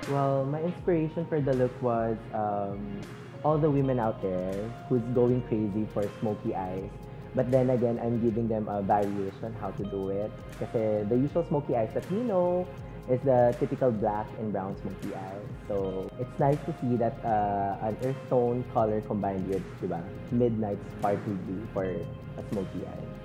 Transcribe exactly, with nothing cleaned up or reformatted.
Well, my inspiration for the look was um, all the women out there who's going crazy for smoky eyes. But then again, I'm giving them a variation how to do it. Kasi the usual smoky eyes that we know is the typical black and brown smoky eyes. So it's nice to see that uh, an earth tone color combined with, diba, midnight sparkly blue for a smoky eye.